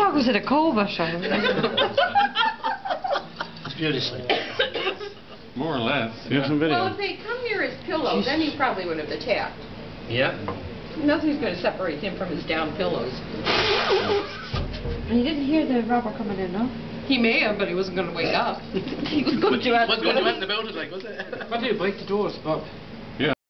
thought it was in a coma, Sean. It's beauty sleep. More or less. You have some video. Well, if they come near his pillow, then he probably would have attacked. Yeah. Nothing's going to separate him from his down pillows. And you didn't hear the robber coming in, no? He may have, but he wasn't going to wake up. He was going to What's going to happen about it, like, was it? What do you break the doors, Bob?